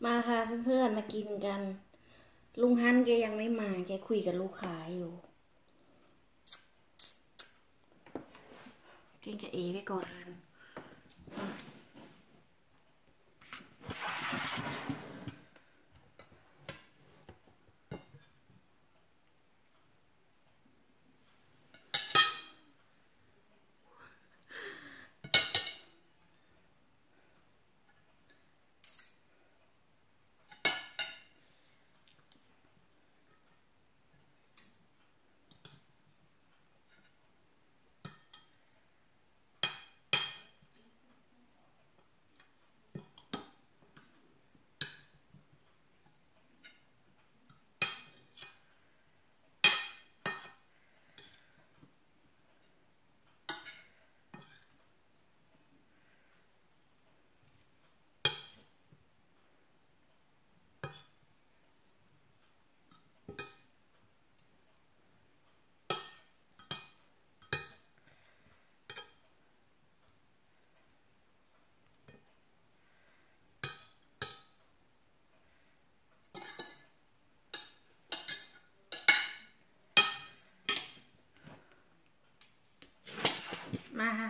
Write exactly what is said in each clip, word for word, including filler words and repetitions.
มาค่ะเพื่อนๆมากินกันลุงฮันแกยังไม่มาแกคุยกับลูกค้าอยู่กินกับเอไปก่อนกันมาค่ะ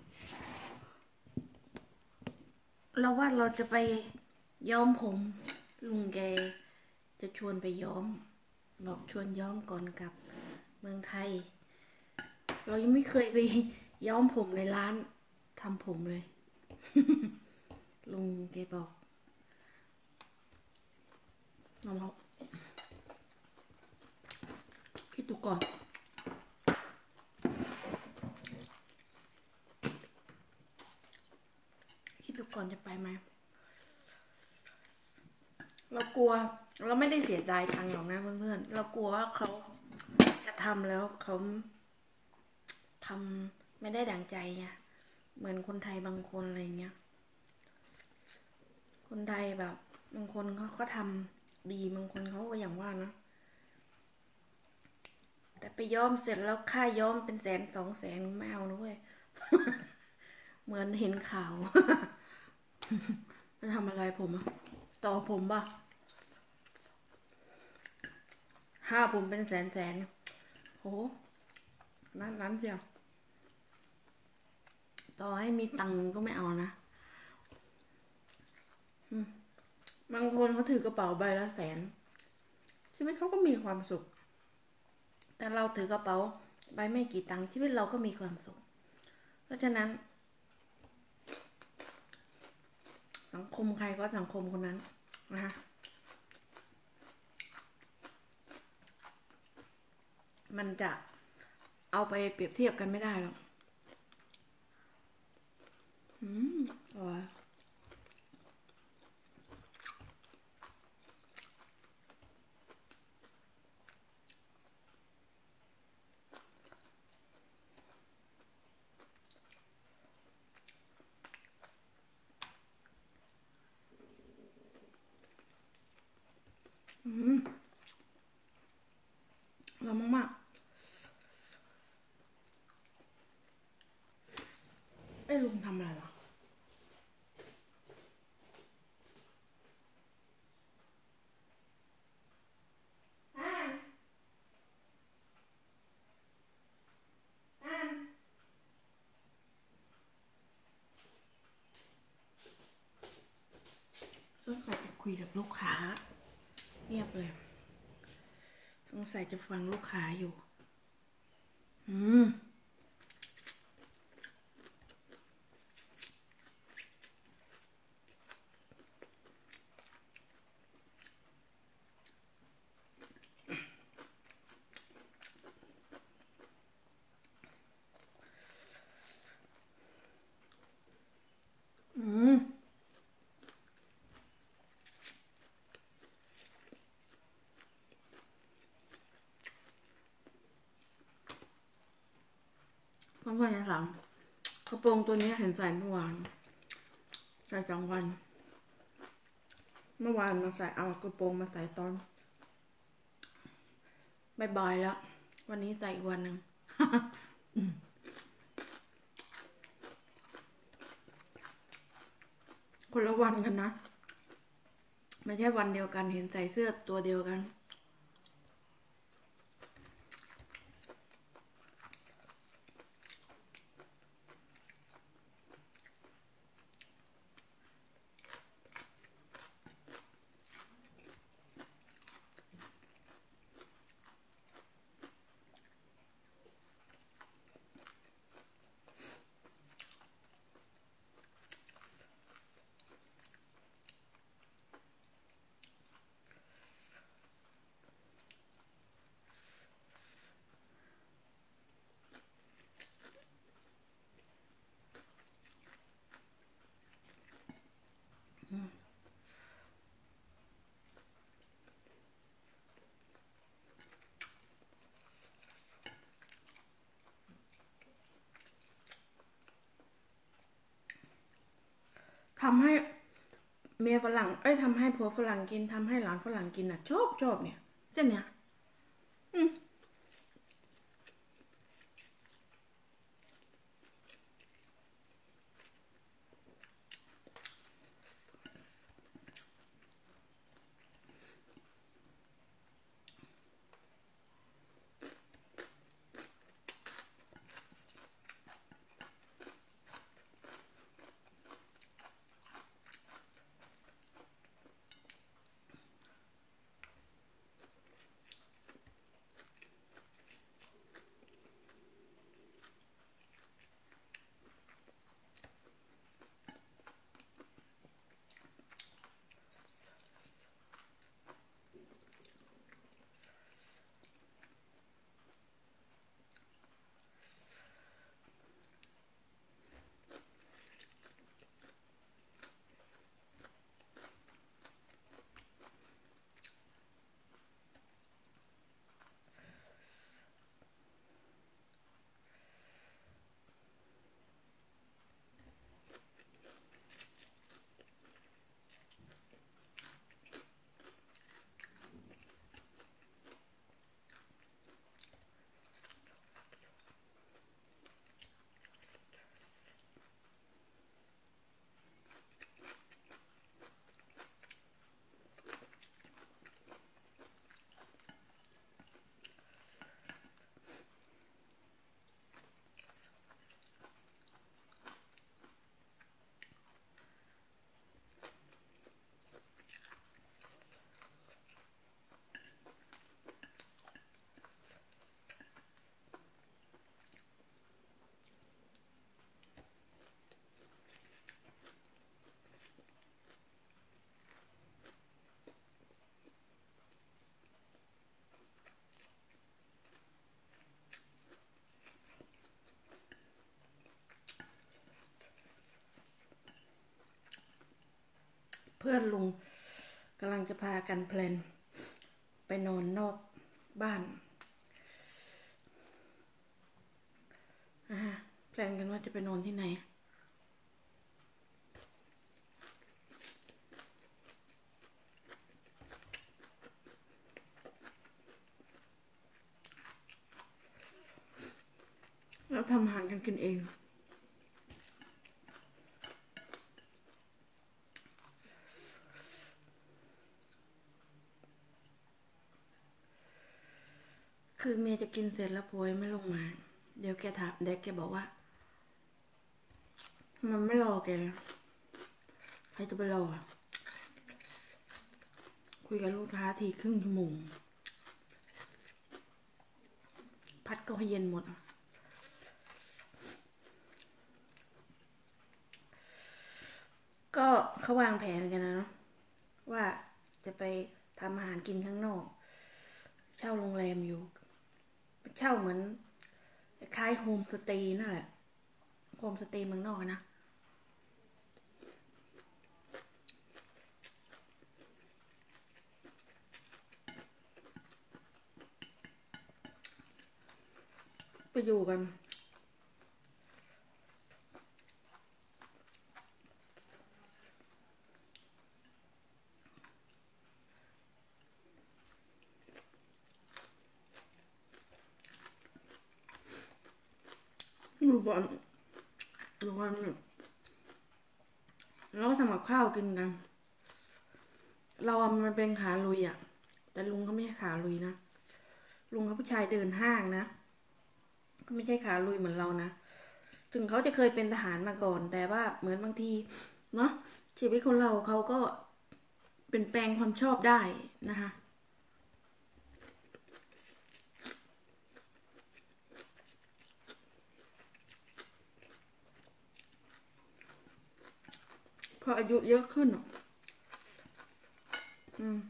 เราว่าเราจะไปย้อมผมลุงแกจะชวนไปย้อมบอกชวนย้อมก่อนกลับเมืองไทยเรายังไม่เคยไปย้อมผมในร้านทำผมเลย ลุงแกบอกน้องคิดดูก่อนคิดดูก่อนจะไปไหมเรากลัวเราไม่ได้เสียดายตังค์หรอกนะเพื่อนๆเรากลัวว่าเขาจะทำแล้วเขาทำไม่ได้ดั่งใจไงเหมือนคนไทยบางคนอะไรเงี้ยคนไทยแบบบางคนเขาก็ทำดีบางคนเขาก็อย่างว่านะแต่ไปย้อมเสร็จแล้วค่าย้อมเป็นแสนสองแสนไม่เอานะเว้ย เหมือนเห็นข่าว จะทำอะไรผมอะต่อผมป่ะห้าผมเป็นแสนแสนโหนั่นนั้นเชียวต่อให้มีตังค์ก็ไม่เอานะบางคนเขาถือกระเป๋าใบละแสนชีวิตเขาก็มีความสุขแต่เราถือกระเป๋าใบไม่กี่ตังค์ชีวิตเราก็มีความสุขเพราะฉะนั้นสังคมใครก็สังคมคนนั้นนะคะมันจะเอาไปเปรียบเทียบกันไม่ได้หรอกอืมอร่อยอืมอร่อยมากๆไอ้ลุงทำอะไรวะอ่านอ่านสงสัยจะคุยกับลูกค้าเงียบเลยสงสัยจะฟังลูกค้าอยู่อืมอืมเพื่อนๆจะถามกระโปรงตัวนี้เห็นใส่เมื่อวานใส่สองวันเมื่อวานมาใส่เอากระโปรงมาใส่ตอนบ่ายๆแล้ววันนี้ใส่อีกวันหนึ่ง คนละวันกันนะไม่ใช่วันเดียวกันเห็นใส่เสื้อตัวเดียวกันทำให้เมียฝรั่งเอ้ยทำให้ผัวฝรั่งกินทำให้หลานฝรั่งกินอ่ะชอบชอบเนี่ยเส้นเนี้ยอืมเพื่อนลุงกำลังจะพากันแพลนไปนอนนอกบ้านอ่าแพลนกันว่าจะไปนอนที่ไหนแล้วทำอาหารกันกินเองคือเมย์จะกินเสร็จแล้วป่วยไม่ลงมาเดี๋ยวแกถามเด็กแกบอกว่ามันไม่รอแกใครจะไปรอคุยกับลูกค้าทีครึ่งชั่วโมงพัดก็ให้เย็นหมดก็เขาวางแผนกันนะเนาะว่าจะไปทำอาหารกินข้างนอกเช่าโรงแรมอยู่เช่าเหมือนคล้ายโฮมสเตย์นั่นแหละโฮมสเตย์เมืองนอกนะไปอยู่กันอยู่บ้านอยู่บ้านเนี่ยเราทำกับข้าวกินกันเรามันเป็นขาลุยอ่ะแต่ลุงเขาไม่ใช่ขาลุยนะลุงเขาผู้ชายเดินห้างนะก็ไม่ใช่ขาลุยเหมือนเรานะถึงเขาจะเคยเป็นทหารมาก่อนแต่ว่าเหมือนบางทีเนาะชีวิตคนเราเขาก็เปลี่ยนแปลงความชอบได้นะคะพออายุเยอะขึ้นอืม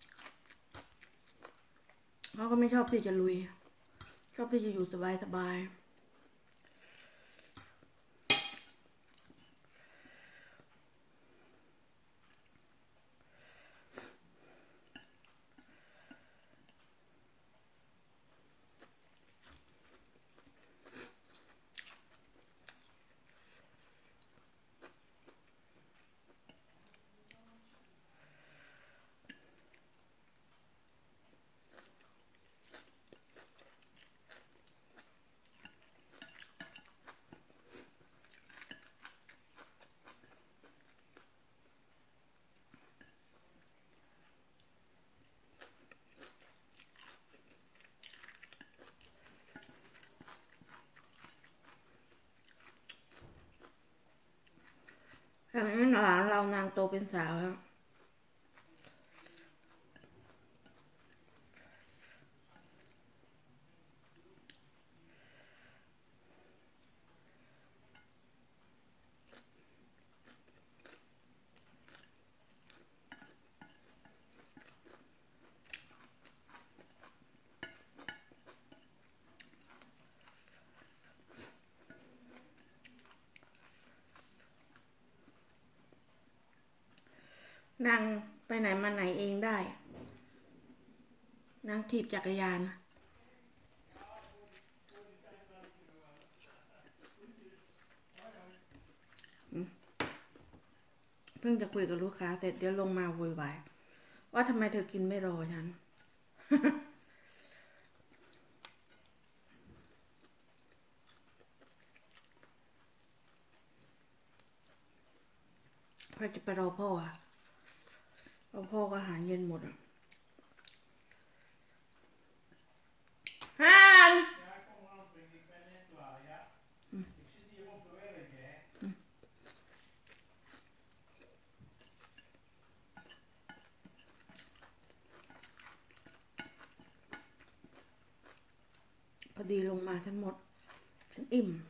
เขาก็ไม่ชอบที่จะลุยชอบที่จะอยู่สบายสบายแต่ไม่หลานเรานางโตเป็นสาวแล้วนางไปไหนมาไหนเองได้นางถีบจักรยานเพิ่งจะคุยกับลูกค้าเสร็จเดี๋ยวลงมาโวยวายว่าทำไมเธอกินไม่รอฉัน พอจะไปรอพ่ออะรอพ่อก็อาหารเย็นหมดอ่ะฮันพอดีลงมาฉันหมดฉันอิ่ม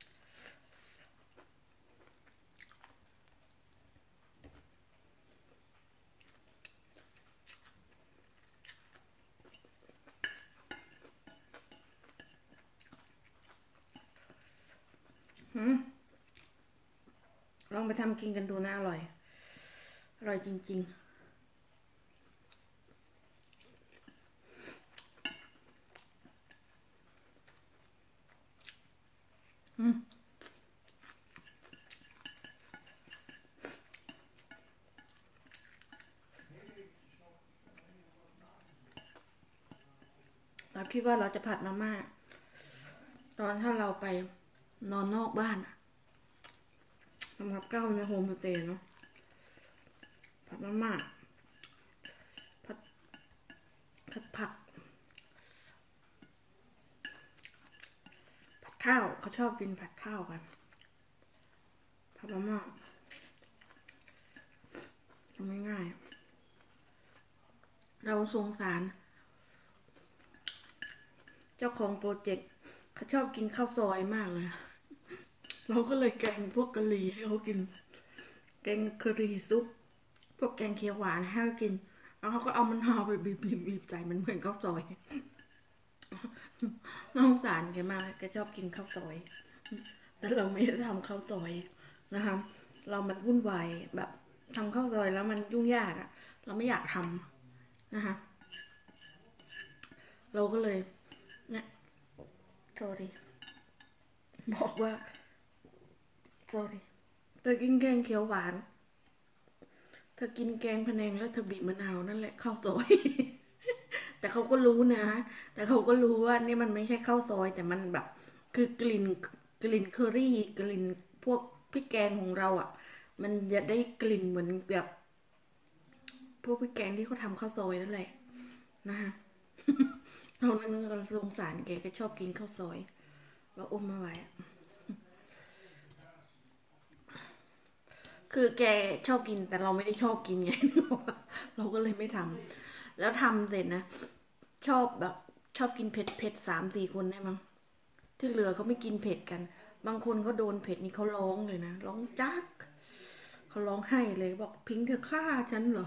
ลองไปทำกินกันดูนะอร่อยอร่อยจริงๆอืมเราคิดว่าเราจะผัดมาม่าตอนถ้าเราไปนอนนอกบ้านสำหรับเก้าในโฮมสเตย์เนาะผัดมาม่าผัดผัดผักผัดข้าวเขาชอบกินผัดข้าวกันผัดมาม่าทำง่ายๆเราสงสารเจ้าของโปรเจกต์เขาชอบกินข้าวซอยมากเลยเราก็เลยแกงพวกกะหรี่ให้เขากินแกงกะหรี่ซุปพวกแกงเขียวหวานให้เขากินแล้วเขาก็เอามันห่อไปบีบบีบบีบใส่มันเหมือนข้าวซอยน้องสารแกมากแกชอบกินข้าวซอยแต่เราไม่ได้ทำข้าวซอยนะคะเรามันวุ่นวายแบบทำข้าวซอยแล้วมันยุ่งยากอะเราไม่อยากทำนะคะเราก็เลยเนี่ย sorry บอกว่า sorry เธอกินแกงเขียวหวานเธอกินแกงพะแนงแล้วเธอบีบมะนาวนั่นแหละข้าวซอย แต่เขาก็รู้นะแต่เขาก็รู้ว่านี่มันไม่ใช่ข้าวซอยแต่มันแบบคือกลิ่นกลิ่นเคอรี่กลิ่นพวกพริกแกงของเราอ่ะมันจะได้กลิ่นเหมือนแบบพวกพี่แกงที่เขาทำข้าวซอยนั่นแหละนะฮะ เรานั่นเราสงสารแกก็ชอบกินข้าวซอยเราอมมาไว้คือแกชอบกินแต่เราไม่ได้ชอบกินไง เราก็เลยไม่ทำแล้วทำเสร็จนะชอบแบบชอบกินเผ็ดเผ็ดสามสี่คนได้มั้งที่เหลือเขาไม่กินเผ็ดกันบางคนเขาโดนเผ็ดนี่เขาร้องเลยนะร้องจักเขาร้องไห้เลยบอกพิงเธอฆ่าฉันเหร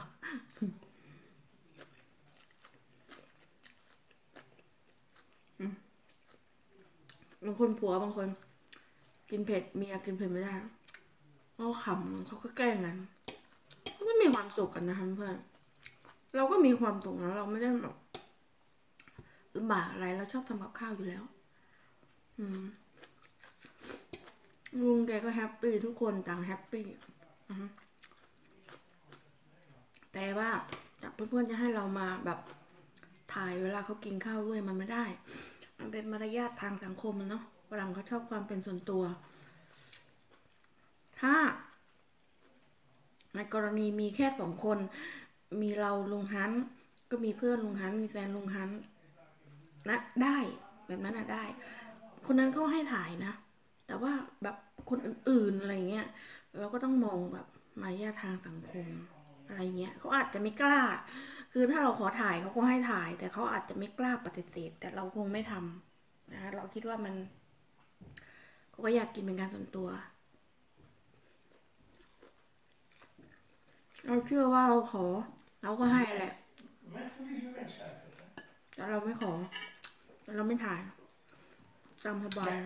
อบางคนผัวบางคนกินเผ็ดเมียกินเผ็ดไม่ได้เขาขำเขาก็แกล้งกันเขาก็มีความสุขกันนะคะเพื่อนเราก็มีความสุขนะเราไม่ได้แบบลำบากอะไรเราชอบทำกับข้าวอยู่แล้วอืมลุงแกก็แฮปปี้ทุกคนต่างแฮปปี้แต่ว่าจากเพื่อนๆจะให้เรามาแบบถ่ายเวลาเขากินข้าวด้วยมันไม่ได้มันเป็นมารยาททางสังคมเนาะฝรั่งเขาชอบความเป็นส่วนตัวถ้าในกรณีมีแค่สองคนมีเราลุงฮันก็มีเพื่อนลุงฮันมีแฟนลุงฮันนะได้แบบนั้นนะได้คนนั้นเขาให้ถ่ายนะแต่ว่าแบบคนอื่นๆอะไรเงี้ยเราก็ต้องมองแบบมารยาททางสังคมอะไรเงี้ยเขาอาจจะไม่กล้าคือถ้าเราขอถ่ายเขาก็ให้ถ่ายแต่เขาอาจจะไม่กล้าปฏิเสธแต่เราคงไม่ทำนะเราคิดว่ามันเขาก็อยากกินเป็นการส่วนตัวเราเชื่อว่าเราขอเราก็ให้แหละแต่เราไม่ขอแต่เราไม่ถ่ายจำสบาย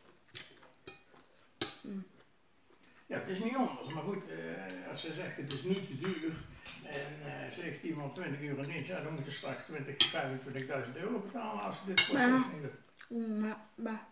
Ja, het is niet anders, maar goed, uh, als ze zegt het is niet te duur en uh, ze heeft iemand twintig euro in, ja, dan moet je straks twintig, vijfentwintigduizend euro betalen als ze dit proces niet doet. Mm,